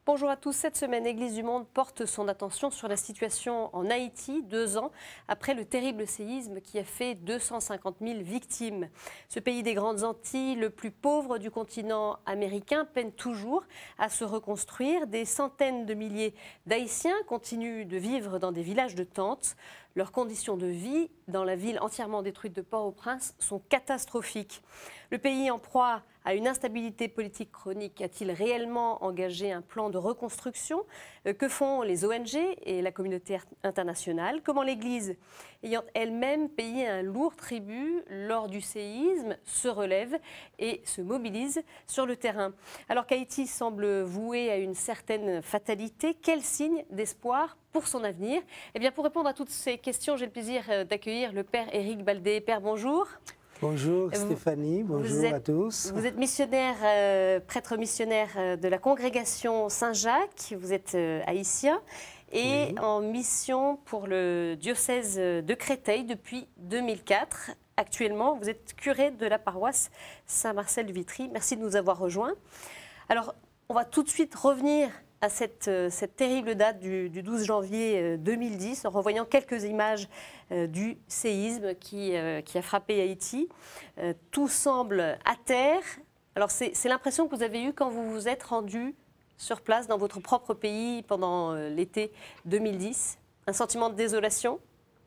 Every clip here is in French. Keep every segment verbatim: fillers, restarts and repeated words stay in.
Bonjour à tous. Cette semaine, l'Église du Monde porte son attention sur la situation en Haïti, deux ans après le terrible séisme qui a fait deux cent cinquante mille victimes. Ce pays des Grandes Antilles, le plus pauvre du continent américain, peine toujours à se reconstruire. Des centaines de milliers d'Haïtiens continuent de vivre dans des villages de tentes. Leurs conditions de vie dans la ville entièrement détruite de Port-au-Prince sont catastrophiques. Le pays en proie à une instabilité politique chronique a-t-il réellement engagé un plan de reconstruction? Que font les O N G et la communauté internationale? Comment l'Église, ayant elle-même payé un lourd tribut lors du séisme, se relève et se mobilise sur le terrain? Alors qu'Haïti semble voué à une certaine fatalité, quel signe d'espoir pour son avenir? Eh bien, pour répondre à toutes ces questions, j'ai le plaisir d'accueillir le Père Éric Baldé. Père, bonjour. Bonjour Stéphanie, bonjour êtes, à tous. Vous êtes missionnaire, euh, prêtre missionnaire euh, de la congrégation Saint-Jacques, vous êtes euh, haïtien et oui. en mission pour le diocèse de Créteil depuis deux mille quatre. Actuellement, vous êtes curé de la paroisse Saint-Marcel de Vitry. Merci de nous avoir rejoints. Alors, on va tout de suite revenir à cette, cette terrible date du, du douze janvier deux mille dix, en revoyant quelques images euh, du séisme qui, euh, qui a frappé Haïti. Euh, tout semble à terre. Alors c'est l'impression que vous avez eue quand vous vous êtes rendu sur place dans votre propre pays pendant euh, l'été deux mille dix? Un sentiment de désolation?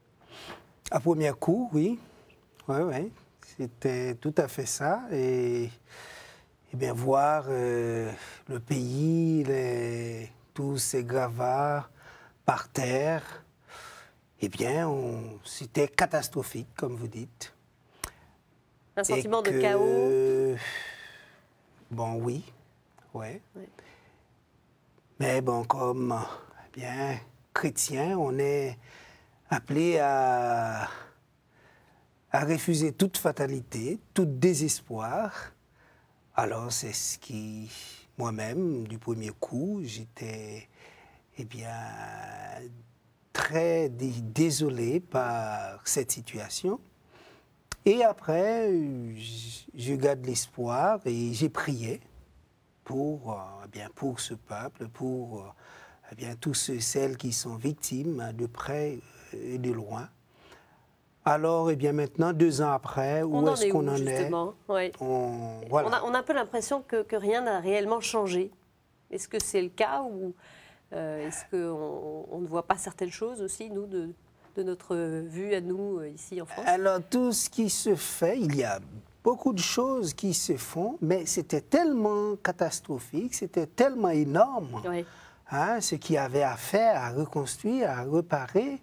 À premier coup, oui. Ouais, ouais. C'était tout à fait ça. Et... Eh bien, voir euh, le pays, les, tous ces gravats par terre, eh bien, c'était catastrophique, comme vous dites. Un sentiment que, de chaos? Bon, oui, ouais. Oui. Mais bon, comme eh bien, chrétien, on est appelé à, à refuser toute fatalité, tout désespoir. Alors, c'est ce qui, moi-même, du premier coup, j'étais, eh bien, très désolé par cette situation. Et après, je garde l'espoir et j'ai prié pour, eh bien, pour ce peuple, pour eh bien, tous ceux, celles qui sont victimes de près et de loin. Alors, eh bien, maintenant, deux ans après, où est-ce qu'on en est? Oui. on, voilà. on, a, on a un peu l'impression que, que rien n'a réellement changé. Est-ce que c'est le cas ou euh, est-ce qu'on on ne voit pas certaines choses aussi, nous, de, de notre vue à nous, ici en France? Alors, tout ce qui se fait, il y a beaucoup de choses qui se font, mais c'était tellement catastrophique, c'était tellement énorme, oui. hein, ce qu'il y avait à faire, à reconstruire, à réparer.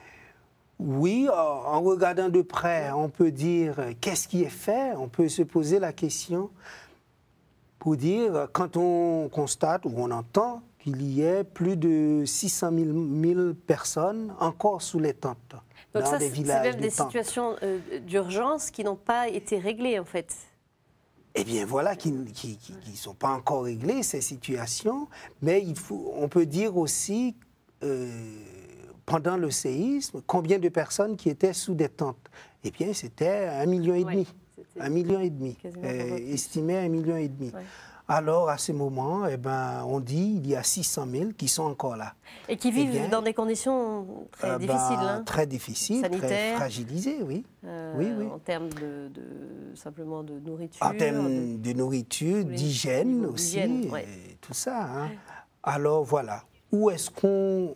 Oui, en regardant de près, on peut dire qu'est-ce qui est fait, on peut se poser la question pour dire, quand on constate ou on entend qu'il y ait plus de six cent mille personnes encore sous les tentes. Donc dans ça, des villages c'est même de des tentes. situations euh, d'urgence qui n'ont pas été réglées en fait. Eh bien voilà, qui ne qui, qui, qui sont pas encore réglées, ces situations, mais il faut, on peut dire aussi... Euh, pendant le séisme, combien de personnes qui étaient sous des tentes? Eh bien, c'était un million et demi. Oui, un million et demi, euh, estimé à un million et demi. Oui. Alors, à ce moment, eh ben, on dit qu'il y a six cent mille qui sont encore là. Et qui vivent eh bien, dans des conditions très euh, difficiles. Ben, hein. Très difficiles, sanitaires, très fragilisées, oui. Euh, oui, oui. En termes de, de, simplement de nourriture. En termes de, de nourriture, d'hygiène aussi, ouais. tout ça. Hein. Ouais. Alors, voilà. Où est-ce qu'on...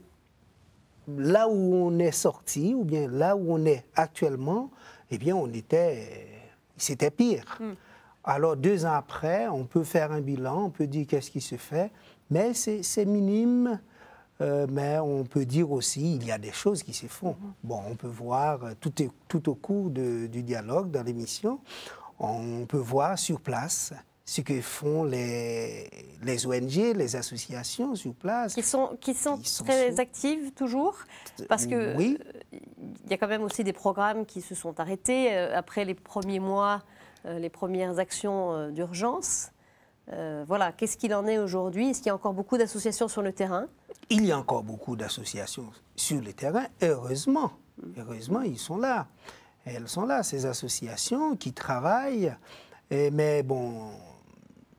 Là où on est sorti, ou bien là où on est actuellement, eh bien, on était, c'était pire. Mm. Alors, deux ans après, on peut faire un bilan, on peut dire qu'est-ce qui se fait, mais c'est minime, euh, mais on peut dire aussi il y a des choses qui se font. Mm-hmm. Bon, on peut voir tout, tout au cours de, du dialogue, dans l'émission, on peut voir sur place ce que font les, les O N G, les associations sur place. Qui sont, qui sont, qui sont très sous... actives toujours, parce que oui. euh, y a quand même aussi des programmes qui se sont arrêtés euh, après les premiers mois, euh, les premières actions euh, d'urgence. Euh, voilà, qu'est-ce qu'il en est aujourd'hui? Est-ce qu'il y a encore beaucoup d'associations sur le terrain? Il y a encore beaucoup d'associations sur le terrain, heureusement. Heureusement, ils sont là. Elles sont là, ces associations qui travaillent, et, mais bon...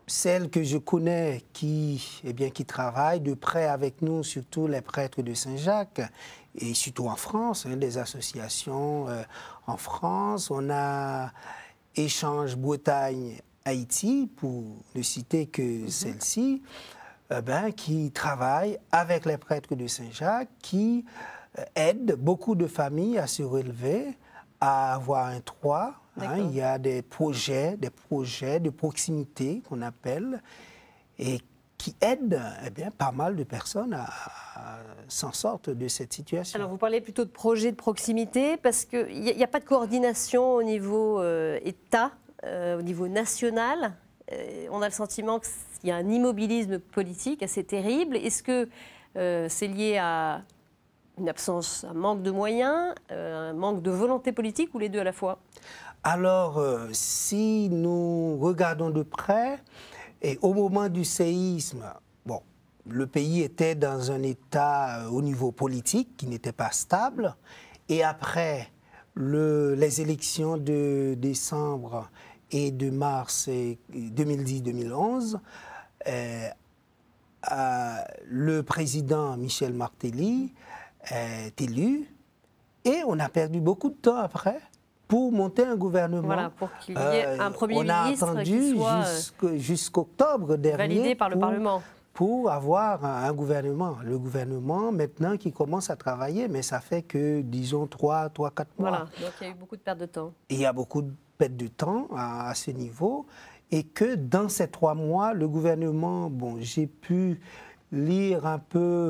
celle que je connais qui, eh bien, qui travaille de près avec nous, surtout les prêtres de Saint-Jacques, et surtout en France, hein, des associations euh, en France. On a Échange Bretagne-Haïti, pour ne citer que mm-hmm. celle-ci, eh ben, qui travaille avec les prêtres de Saint-Jacques, qui euh, aident beaucoup de familles à se relever, à avoir un toit. Hein, il y a des projets, des projets de proximité qu'on appelle et qui aident eh bien, pas mal de personnes à, à s'en sortir de cette situation. Alors vous parlez plutôt de projets de proximité parce qu'il n'y a, a pas de coordination au niveau euh, État, euh, au niveau national. Euh, on a le sentiment qu'il y a un immobilisme politique assez terrible. Est-ce que euh, c'est lié à une absence, un manque de moyens, euh, un manque de volonté politique ou les deux à la fois ? Alors, euh, si nous regardons de près, et au moment du séisme, bon, le pays était dans un état euh, au niveau politique qui n'était pas stable. Et après le, les élections de décembre et de mars deux mille dix deux mille onze, euh, euh, le président Michel Martelly est élu et on a perdu beaucoup de temps après pour monter un gouvernement. Voilà, pour qu'il y ait euh, un Premier ministre qui qui soit jusqu'au, jusqu'octobre dernier validé par le pour, Parlement. Pour avoir un, un gouvernement. Le gouvernement, maintenant, qui commence à travailler, mais ça fait que, disons, trois, trois, quatre mois. Voilà, donc il y a eu beaucoup de pertes de temps. Et il y a beaucoup de pertes de temps à, à ce niveau. Et que dans ces trois mois, le gouvernement, bon, j'ai pu lire un peu,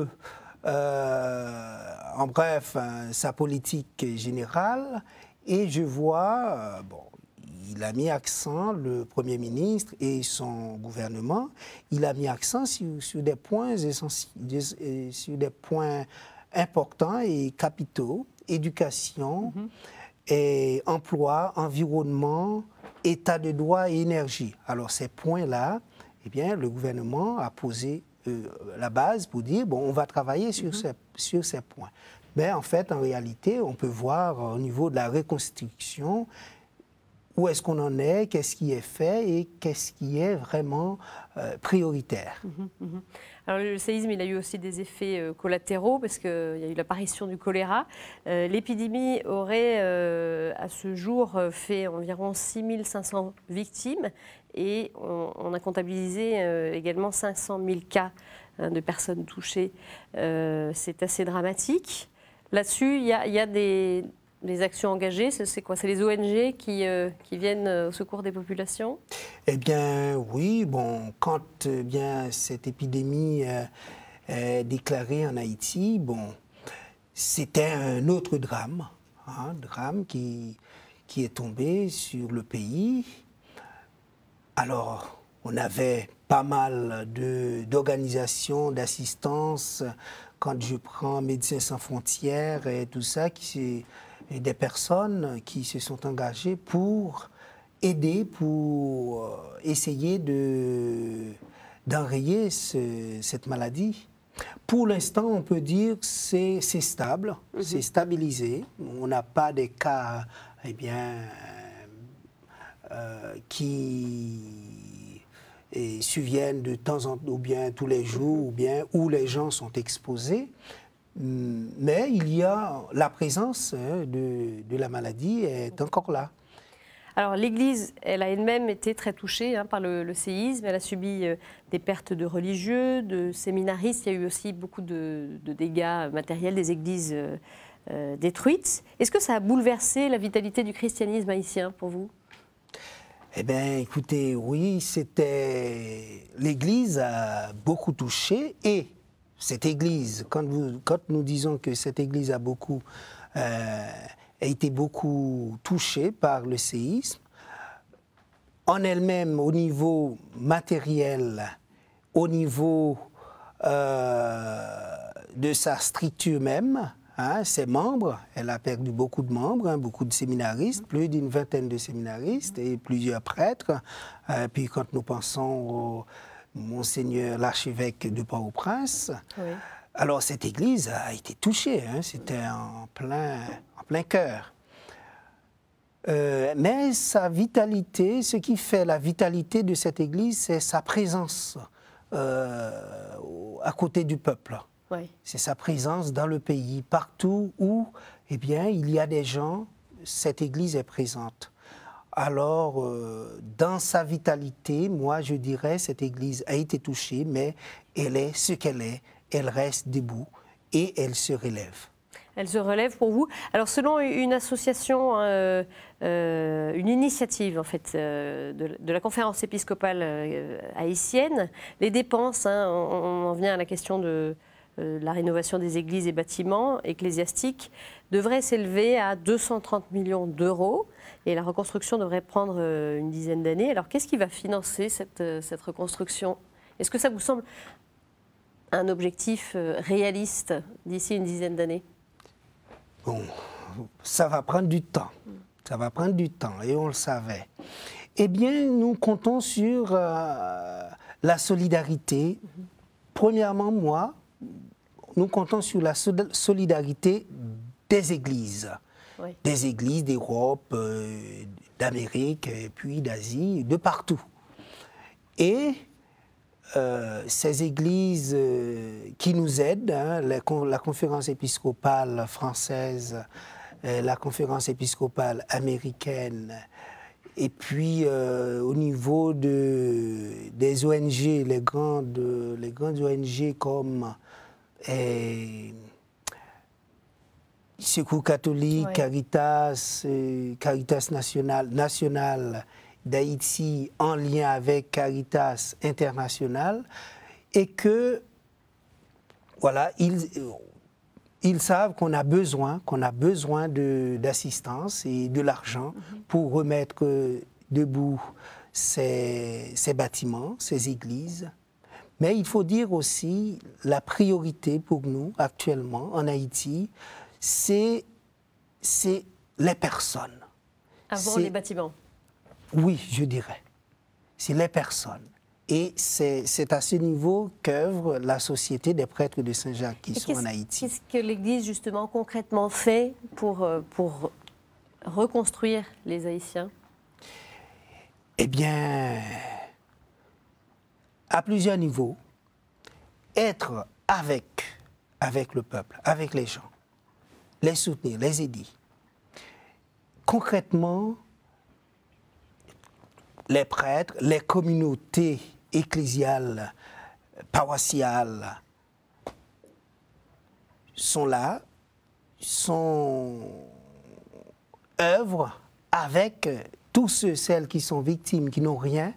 euh, en bref, hein, sa politique générale. Et je vois, euh, bon, il a mis accent, le Premier ministre et son gouvernement, il a mis accent sur, sur des points essentiels, sur des points importants et capitaux, éducation, mm-hmm. et emploi, environnement, état de droit et énergie. Alors ces points-là, eh bien, le gouvernement a posé euh, la base pour dire, bon, on va travailler sur, mm-hmm. ces, sur ces points. Mais en fait, en réalité, on peut voir au niveau de la reconstruction où est-ce qu'on en est, qu'est-ce qui est fait et qu'est-ce qui est vraiment euh, prioritaire. Mmh, mmh. Alors le séisme, il a eu aussi des effets euh, collatéraux parce qu'il y a eu l'apparition du choléra. Euh, l'épidémie aurait, euh, à ce jour, fait environ six mille cinq cents victimes et on, on a comptabilisé euh, également cinq cent mille cas hein, de personnes touchées. Euh, c'est assez dramatique. Là-dessus, il y a, y a des, des actions engagées. C'est quoi? C'est les O N G qui, euh, qui viennent au secours des populations? Eh bien, oui. Bon, quand eh bien, cette épidémie euh, est déclarée en Haïti, bon, c'était un autre drame, un hein, drame qui, qui est tombé sur le pays. Alors, on avait pas mal de, d'organisations, d'assistance. Quand je prends Médecins sans frontières et tout ça, qui, et des personnes qui se sont engagées pour aider, pour essayer de, d'enrayer ce, cette maladie. Pour l'instant, on peut dire que c'est, c'est stable, mm-hmm. c'est stabilisé. On n'a pas de cas eh bien, euh, qui... et surviennent de temps en temps, ou bien tous les jours, ou bien où les gens sont exposés. Mais il y a la présence hein, de, de la maladie est encore là. Alors l'Église, elle a elle-même été très touchée hein, par le, le séisme. Elle a subi euh, des pertes de religieux, de séminaristes. Il y a eu aussi beaucoup de, de dégâts matériels, des églises euh, euh, détruites. Est-ce que ça a bouleversé la vitalité du christianisme haïtien pour vous ? Eh bien, écoutez, oui, c'était... l'Église a beaucoup touché et cette Église, quand, vous, quand nous disons que cette Église a beaucoup, euh, a été beaucoup touchée par le séisme, en elle-même, au niveau matériel, au niveau euh, de sa structure même, hein, ses membres, elle a perdu beaucoup de membres, hein, beaucoup de séminaristes, plus d'une vingtaine de séminaristes et plusieurs prêtres. Euh, puis quand nous pensons au Monseigneur l'archevêque de Port-au-Prince, oui. Alors cette église a été touchée, hein, c'était en plein, en plein cœur. Euh, mais sa vitalité, ce qui fait la vitalité de cette église, c'est sa présence euh, à côté du peuple. Oui. C'est sa présence dans le pays, partout où eh bien, il y a des gens, cette église est présente. Alors, euh, dans sa vitalité, moi je dirais, cette église a été touchée, mais elle est ce qu'elle est, elle reste debout et elle se relève. Elle se relève pour vous. Alors, selon une association, euh, euh, une initiative en fait euh, de, de la conférence épiscopale euh, haïtienne, les dépenses, hein, on, on en vient à la question de euh, la rénovation des églises et bâtiments ecclésiastiques, devraient s'élever à deux cent trente millions d'euros. Et la reconstruction devrait prendre euh, une dizaine d'années. Alors, qu'est-ce qui va financer cette, euh, cette reconstruction? Est-ce que ça vous semble un objectif euh, réaliste d'ici une dizaine d'années? Bon, ça va prendre du temps. Ça va prendre du temps, et on le savait. Eh bien, nous comptons sur euh, la solidarité. Mm-hmm. Premièrement, moi, nous comptons sur la solidarité des églises. Oui. Des églises d'Europe, euh, d'Amérique, et puis d'Asie, de partout. Et euh, ces églises euh, qui nous aident, hein, la, la conférence épiscopale française, euh, la conférence épiscopale américaine, et puis euh, au niveau de, des O N G, les grandes, les grandes O N G comme eh, Secours catholique, ouais. Caritas, euh, Caritas nationale, nationale d'Haïti en lien avec Caritas internationale, et que, voilà, ils, ils savent qu'on a besoin, qu'on a besoin d'assistance et de l'argent mm-hmm. pour remettre debout ces, ces bâtiments, ces églises. Mais il faut dire aussi, la priorité pour nous actuellement en Haïti, c'est les personnes. Avant les bâtiments? Oui, je dirais. C'est les personnes. Et c'est à ce niveau qu'œuvre la Société des prêtres de Saint-Jacques qui sont en Haïti. Qu'est-ce que l'Église, justement, concrètement fait pour, pour reconstruire les Haïtiens? Eh bien, à plusieurs niveaux, être avec, avec le peuple, avec les gens, les soutenir, les aider. Concrètement, les prêtres, les communautés ecclésiales, paroissiales sont là, sont œuvrent avec tous ceux, celles qui sont victimes, qui n'ont rien.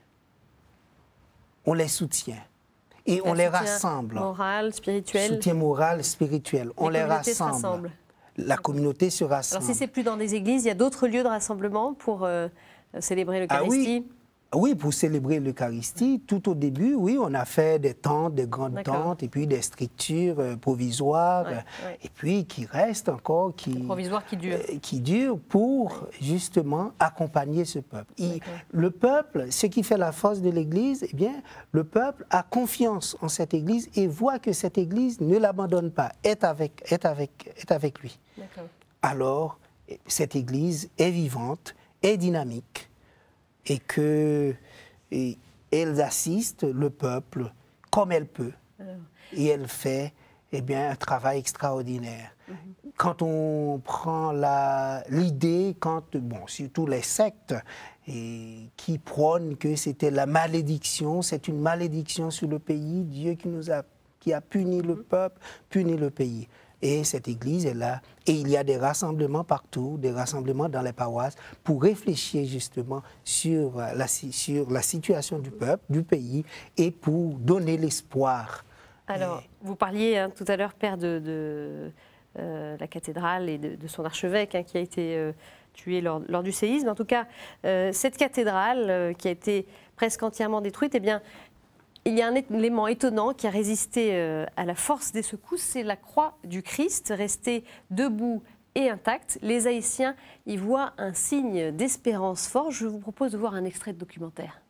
On les soutient et on les rassemble. Moral, spirituel. Soutien moral, spirituel. On les rassemble. La communauté se rassemble. Alors si c'est plus dans des églises, il y a d'autres lieux de rassemblement pour euh, célébrer l'Eucharistie? Ah oui. Oui, pour célébrer l'Eucharistie, tout au début, oui, on a fait des tentes, des grandes tentes, et puis des structures euh, provisoires, ouais, ouais. et puis qui restent encore, qui, provisoires qui durent, euh, qui durent pour ouais. justement accompagner ce peuple. Et le peuple, ce qui fait la force de l'Église, eh bien, le peuple a confiance en cette Église et voit que cette Église ne l'abandonne pas, est avec, est avec, est avec lui. Alors, cette Église est vivante, est dynamique. Et qu'elle assiste le peuple comme elle peut. Et elle fait eh bien, un travail extraordinaire. Mm-hmm. Quand on prend l'idée, quand bon, surtout les sectes et, qui prônent que c'était la malédiction, c'est une malédiction sur le pays, Dieu qui, nous a, qui a puni mm-hmm. le peuple, puni le pays. Et cette église est là. Et il y a des rassemblements partout, des rassemblements dans les paroisses pour réfléchir justement sur la, sur la situation du peuple, du pays, et pour donner l'espoir. Alors, et... vous parliez hein, tout à l'heure, Père, de, de euh, la cathédrale et de, de son archevêque hein, qui a été euh, tué lors, lors du séisme. En tout cas, euh, cette cathédrale euh, qui a été presque entièrement détruite, eh bien, il y a un élément étonnant qui a résisté à la force des secousses, c'est la croix du Christ, restée debout et intacte. Les Haïtiens y voient un signe d'espérance fort. Je vous propose de voir un extrait de documentaire.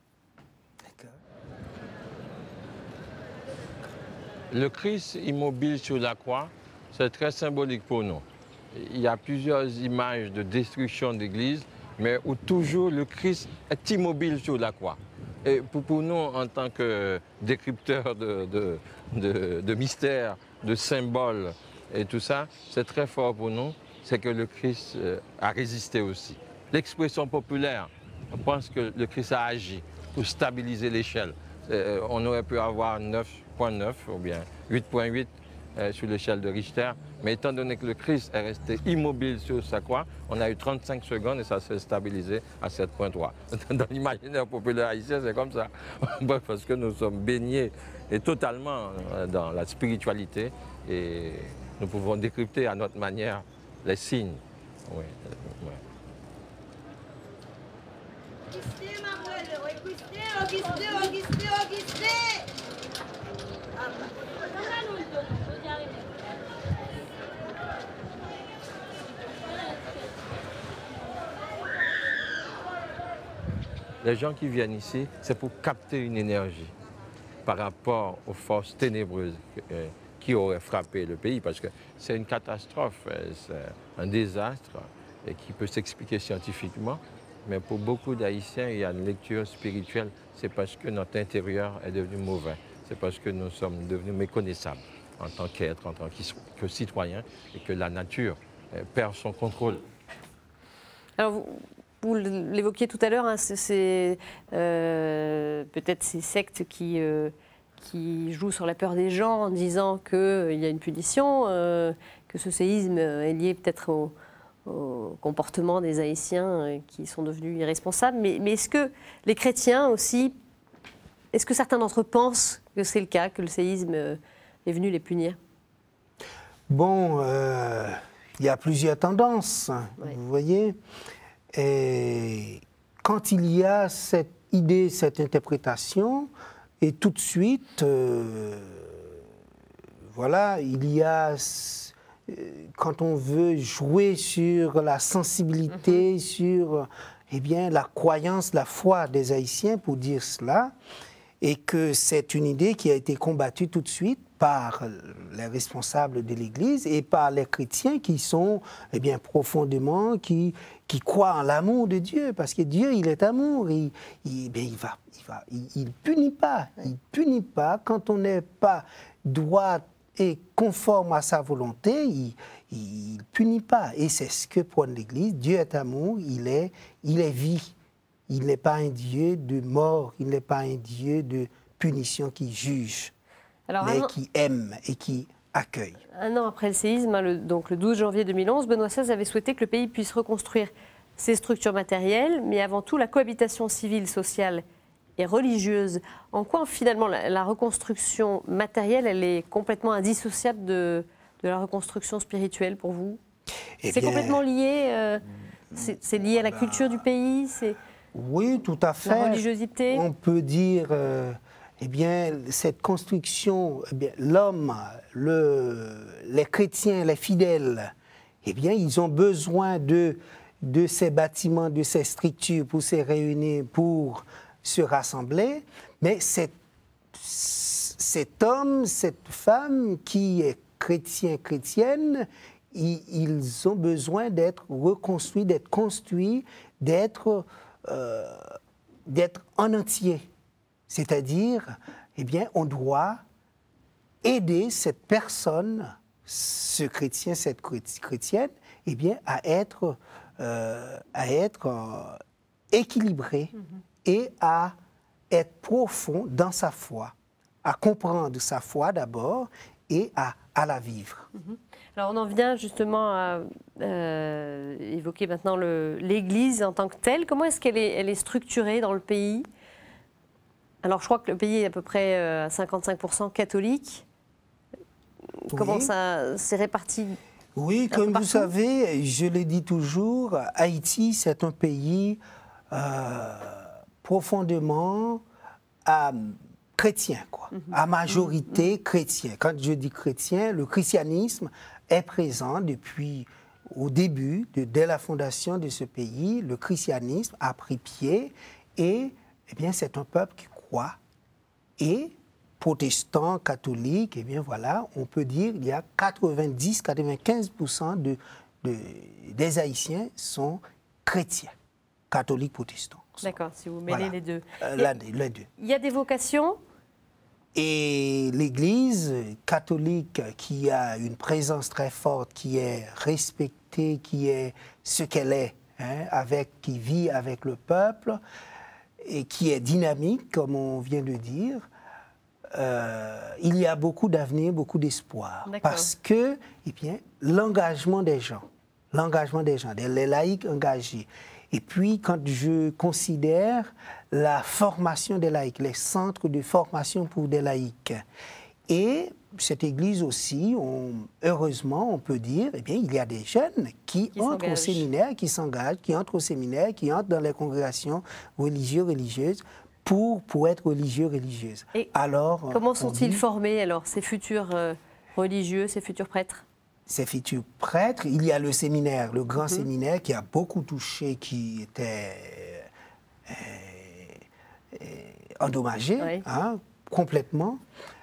Le Christ immobile sur la croix, c'est très symbolique pour nous. il y a plusieurs images de destruction d'églises, mais où toujours le Christ est immobile sur la croix. Et pour, pour nous, en tant que décrypteurs de, de, de, de mystères, de symboles et tout ça, c'est très fort pour nous, c'est que le Christ a résisté aussi. L'expression populaire, on pense que le Christ a agi pour stabiliser l'échelle. On aurait pu avoir neuf virgule neuf ou bien huit virgule huit sur l'échelle de Richter, mais étant donné que le Christ est resté immobile sur sa croix, on a eu trente-cinq secondes et ça s'est stabilisé à sept virgule trois. Dans l'imaginaire populaire haïtien, c'est comme ça, parce que nous sommes baignés et totalement dans la spiritualité et nous pouvons décrypter à notre manière les signes. Oui, oui. Augustin, ma belle, Augustin, Augustin, Augustin, Augustin. Les gens qui viennent ici, c'est pour capter une énergie par rapport aux forces ténébreuses qui auraient frappé le pays, parce que c'est une catastrophe, c'est un désastre et qui peut s'expliquer scientifiquement. Mais pour beaucoup d'Haïtiens, il y a une lecture spirituelle, c'est parce que notre intérieur est devenu mauvais. C'est parce que nous sommes devenus méconnaissables en tant qu'êtres, en tant que citoyens, et que la nature perd son contrôle. Alors, vous, vous l'évoquiez tout à l'heure, hein, c'est euh, peut-être ces sectes qui, euh, qui jouent sur la peur des gens en disant qu'il euh, y a une punition, euh, que ce séisme est lié peut-être au, au comportement des Haïtiens qui sont devenus irresponsables. Mais, mais est-ce que les chrétiens aussi, est-ce que certains d'entre eux pensent que c'est le cas, que le séisme est venu les punir? Bon, euh, il y a plusieurs tendances, oui. Vous voyez. Et quand il y a cette idée, cette interprétation, et tout de suite, euh, voilà, il y a, quand on veut jouer sur la sensibilité, mm-hmm. sur eh bien, la croyance, la foi des Haïtiens, pour dire cela, et que c'est une idée qui a été combattue tout de suite par les responsables de l'Église et par les chrétiens qui sont eh bien, profondément, qui, qui croient en l'amour de Dieu, parce que Dieu, il est amour, il, il, bien, il va, il va, il, il punit pas, il punit pas quand on n'est pas droit et conforme à sa volonté, il, il punit pas, et c'est ce que prône l'Église. Dieu est amour, il est, il est vie. Il n'est pas un Dieu de mort, il n'est pas un Dieu de punition qui juge, alors, mais an, qui aime et qui accueille. Un an après le séisme, hein, le, donc le douze janvier deux mille onze, Benoît seize avait souhaité que le pays puisse reconstruire ses structures matérielles, mais avant tout la cohabitation civile, sociale et religieuse. En quoi finalement la, la reconstruction matérielle, elle est complètement indissociable de, de la reconstruction spirituelle pour vous? eh C'est complètement lié euh, C'est lié à la culture du pays c'est... Oui, tout à fait. La religiosité. On peut dire, euh, eh bien, cette construction, eh bien, l'homme, le, les chrétiens, les fidèles, eh bien, ils ont besoin de, de ces bâtiments, de ces structures pour se réunir, pour se rassembler. Mais cet, cet homme, cette femme qui est chrétien, chrétienne, ils, ils ont besoin d'être reconstruits, d'être construits, d'être... Euh, d'être en entier. C'est-à-dire, eh bien, on doit aider cette personne, ce chrétien, cette chrétienne, eh bien, à être, euh, à être euh, équilibré mm-hmm. et à être profond dans sa foi, à comprendre sa foi d'abord et à, à la vivre. Mm-hmm. Alors on en vient justement à euh, évoquer maintenant l'Église en tant que telle. Comment est-ce qu'elle est, elle est structurée dans le pays? Alors je crois que le pays est à peu près à cinquante-cinq pour cent catholique. Oui. Comment ça s'est réparti? Oui, comme vous savez, je le dis toujours, Haïti, c'est un pays euh, profondément euh, chrétien, quoi, mm-hmm. à majorité mm-hmm. chrétien. Quand je dis chrétien, le christianisme est présent depuis au début, de, dès la fondation de ce pays. Le christianisme a pris pied et eh bien, c'est un peuple qui croit. Et protestants, catholiques, eh bien voilà, on peut dire qu'il y a quatre-vingt-dix à quatre-vingt-quinze pour cent de, de, des Haïtiens sont chrétiens, catholiques, protestants. D'accord, si vous mêlez Voilà. les deux. Euh, Il y a- les deux. Il y a des vocations. Et l'Église catholique qui a une présence très forte, qui est respectée, qui est ce qu'elle est, hein, avec, qui vit avec le peuple et qui est dynamique, comme on vient de dire, euh, il y a beaucoup d'avenir, beaucoup d'espoir. D'accord. Parce que, eh bien, l'engagement des gens, l'engagement des gens, des les laïcs engagés. Et puis, quand je considère la formation des laïcs, les centres de formation pour des laïcs, et cette Église aussi, on, heureusement, on peut dire, eh bien, il y a des jeunes qui, Qui entrent au s'engagent. séminaire, qui s'engagent, qui entrent au séminaire, qui entrent dans les congrégations religieuses, religieuses, pour, pour être religieux, religieuses. Et Alors, Comment on sont-ils dit, formés, alors, ces futurs euh, religieux, ces futurs prêtres? ces futurs prêtres, il y a le séminaire, le grand séminaire qui a beaucoup touché, qui était euh, euh, endommagé, Oui. hein, complètement.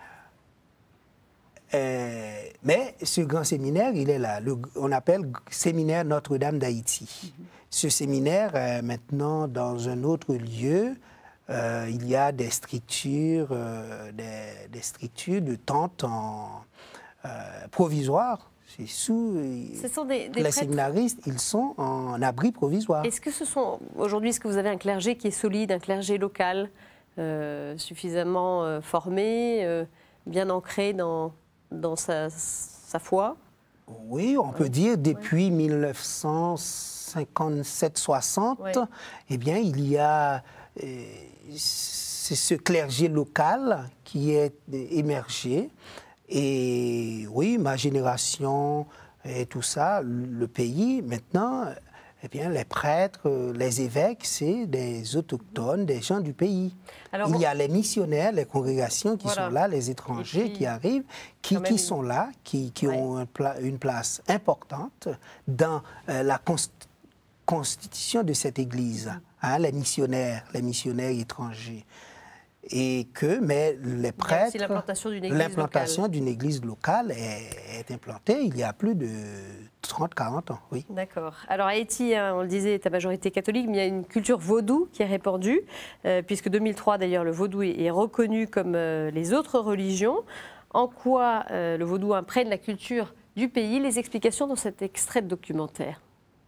Euh, mais ce grand séminaire, il est là. Le- on appelle séminaire Notre-Dame d'Haïti. Ce séminaire est maintenant dans un autre lieu. Euh, il y a des structures, euh, des, des structures de tentes en, euh, provisoires. C'est sous Ce sont des, des les prêtres. séminaristes, ils sont en abri provisoire. Est-ce que ce sont aujourd'hui, est-ce que vous avez un clergé qui est solide, un clergé local, euh, suffisamment euh, formé, euh, bien ancré dans, dans sa, sa foi? Oui, on peut dire depuis mille neuf cent cinquante-sept soixante, Ouais. eh bien, il y a euh, c'est ce clergé local qui est émergé. Et oui, ma génération et tout ça, le pays, maintenant, eh bien, les prêtres, les évêques, c'est des autochtones, des gens du pays. Alors, il bon- y a les missionnaires, les congrégations qui Voilà. sont là, les étrangers Et puis, qui arrivent, qui, quand même qui une- sont là, qui, qui Ouais. ont un pla- une place importante dans euh, la const- constitution de cette Église, hein, les missionnaires, les missionnaires étrangers. Et que, mais les prêtres, aussi l'implantation d'une église l'implantation d'une église locale est, est implantée il y a plus de trente à quarante ans, oui. D'accord. Alors Haïti, hein, on le disait, est à majorité catholique, mais il y a une culture vaudou qui est répandue, euh, puisque deux mille trois d'ailleurs, le vaudou est, est reconnu comme euh, les autres religions. En quoi euh, le vaudou imprègne la culture du pays? Les explications dans cet extrait de documentaire.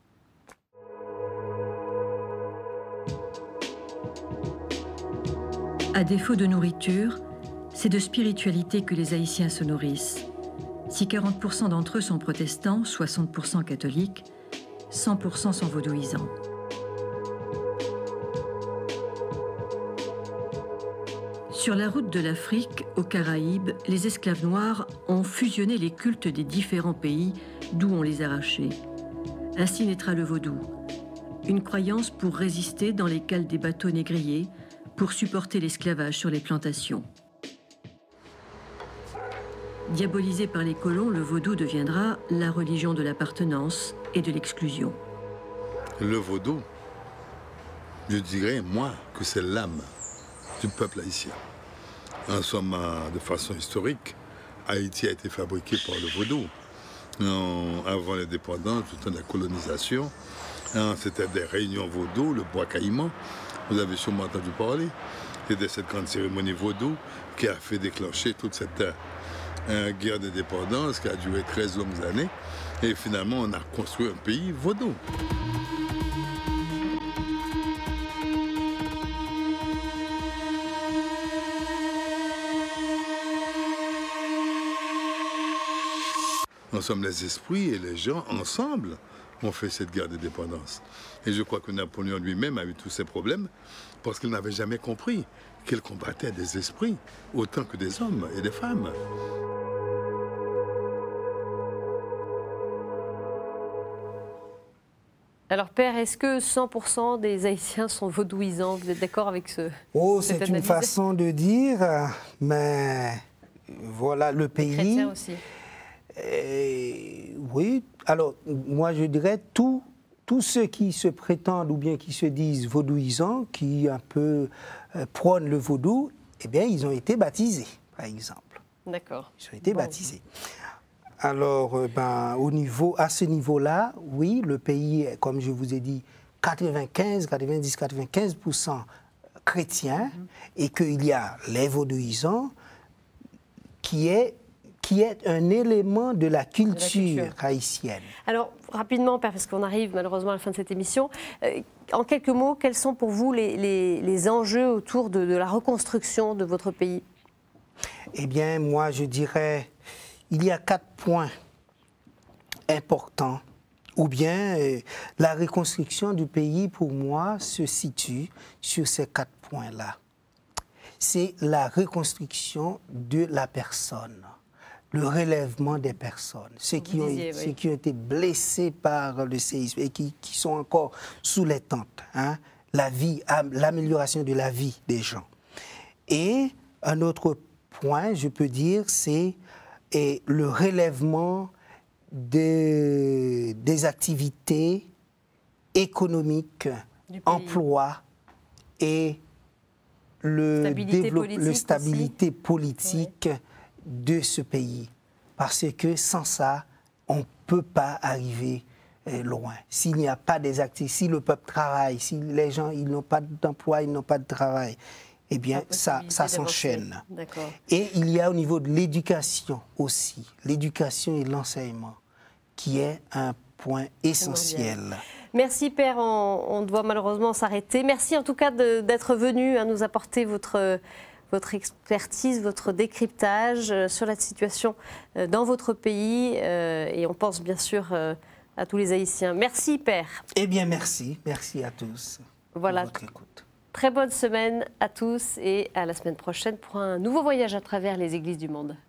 À défaut de nourriture, c'est de spiritualité que les Haïtiens se nourrissent. Si quarante pour cent d'entre eux sont protestants, soixante pour cent catholiques, cent pour cent sont vaudouisants. Sur la route de l'Afrique, aux Caraïbes, les esclaves noirs ont fusionné les cultes des différents pays d'où on les arrachait. Ainsi naîtra le vaudou, une croyance pour résister dans les cales des bateaux négriers, pour supporter l'esclavage sur les plantations. Diabolisé par les colons, le vaudou deviendra la religion de l'appartenance et de l'exclusion. Le vaudou, je dirais, moi, que c'est l'âme du peuple haïtien. En somme, de façon historique, Haïti a été fabriqué par le vaudou. En- avant l'indépendance, tout le temps de la colonisation, hein, c'était des réunions vaudou, le bois caïman. Vous avez sûrement entendu parler. C'était cette grande cérémonie vaudou qui a fait déclencher toute cette euh, guerre d'indépendance qui a duré treize longues années. Et finalement, on a construit un pays vaudou. Nous sommes les esprits et les gens, ensemble, ont fait cette guerre d'indépendance. Et je crois que Napoléon lui-même a eu tous ces problèmes parce qu'il n'avait jamais compris qu'il combattait des esprits autant que des hommes et des femmes. Alors Père, est-ce que cent pour cent des Haïtiens sont vaudouisants? Vous êtes d'accord avec ce... Oh, cette c'est une analyse? façon de dire, mais voilà, le Les pays... chrétiens aussi. Euh, oui, alors moi je dirais tout, tous ceux qui se prétendent ou bien qui se disent vaudouisants, qui un peu euh, prônent le vaudou, eh bien ils ont été baptisés, par exemple. D'accord. Ils ont été Bon. baptisés. Alors, euh, ben, au niveau, à ce niveau-là, oui, le pays est, comme je vous ai dit, quatre-vingt-quinze, quatre-vingt-dix, quatre-vingt-quinze pour cent chrétiens, mm-hmm. et qu'il y a les vaudouisants qui est, qui est un élément de la culture, de la culture. haïtienne. Alors, rapidement, Père, parce qu'on arrive malheureusement à la fin de cette émission, euh, en quelques mots, quels sont pour vous les, les, les enjeux autour de, de la reconstruction de votre pays? Eh bien, moi, je dirais, il y a quatre points importants. Ou bien, euh, la reconstruction du pays, pour moi, se situe sur ces quatre points-là. C'est la reconstruction de la personne, le relèvement des personnes, ceux qui, ont, disiez, ceux oui. qui ont été blessés par le séisme et qui, qui sont encore sous les tentes, hein, la vie, l'amélioration de la vie des gens. Et un autre point, je peux dire, c'est le relèvement Des, des activités économiques, emploi et le stabilité développement, politique, le stabilité aussi. politique oui. de ce pays. Parce que sans ça, on ne peut pas arriver loin. S'il n'y a pas des activités, si le peuple travaille, si les gens ils n'ont pas d'emploi, ils n'ont pas de travail, eh bien, ça, ça s'enchaîne. Et il y a au niveau de l'éducation aussi, l'éducation et l'enseignement, qui est un point essentiel. Merci Père, on, on doit malheureusement s'arrêter. Merci en tout cas d'être venu à nous apporter votre, votre expertise, votre décryptage sur la situation dans votre pays. Et on pense bien sûr à tous les Haïtiens. Merci Père. Eh bien merci, merci à tous voilà. pour votre écoute. Très bonne semaine à tous et à la semaine prochaine pour un nouveau voyage à travers les églises du monde.